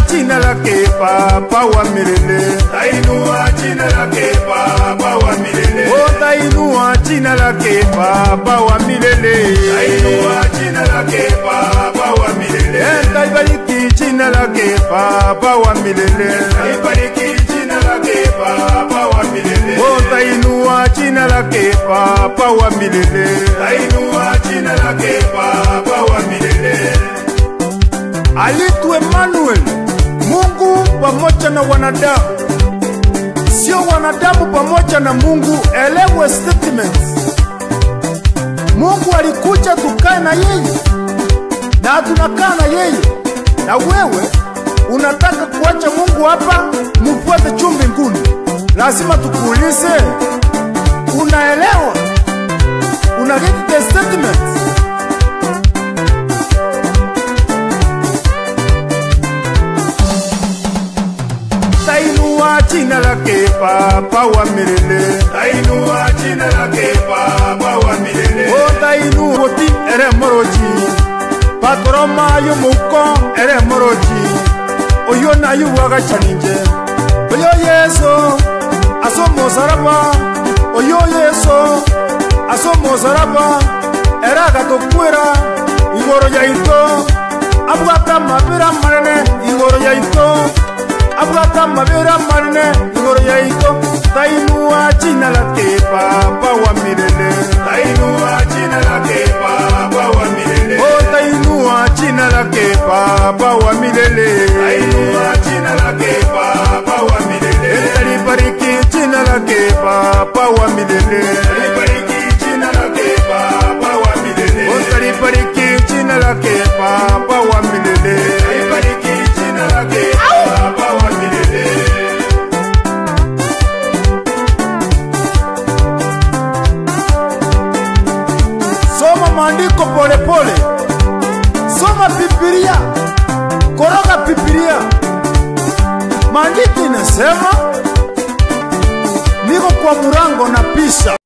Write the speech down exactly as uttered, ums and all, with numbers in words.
jina lake Baba wa milele. Tainua jina lake Baba wa milele. Oh, tainua jina lake Baba wa milele. Tainua jina lake Baba wa milele. Taibariki jina lake Baba wa milele. Taibariki jina lake Baba wa milele. Oh, tainua jina lake Baba wa milele. Tainua jina lake Baba wa milele. Aliitwa Emmanuel, Mungu pamoja na wanadamu. Sio wanadamu pamoja na Mungu. Elewe statement. Mungu alikuja tukae na yeye, na tunakaa na yeye. Na wewe unataka kuacha Mungu hapa mfuate juu mbinguni. Lazima tukuulize, unaelewa? Una get the statement? Tainua jina lake Baba wa milele. Tainua jina lake Baba wa milele. Oh, tainua ti ere moroji. Patroma yu muko ere moroji. Oyo na yu waga chaninje. Oyo Yesu asomo saraba. Oyo Yesu asomo saraba. Era gato kwera igoro ya ito. Abwata mabira marene igoro ya ito. Abwata mabira marene igoro ya ito. Tainua jina lake Baba wa milele. Tainua jina lake Baba wa milele. Oh, tainua jina lake Baba wa milele. Tainua jina lake Baba wa milele. Talibariki jina lake Baba wa milele. Talibariki jina lake Baba wa milele. Oh, talibariki jina lake Baba wa milele. Talibariki jina lake Baba wa milele. Soma maandiko pole pole. Soma Biblia. Koroga Biblia. Maandiko inasema niko kwa murango na pisa.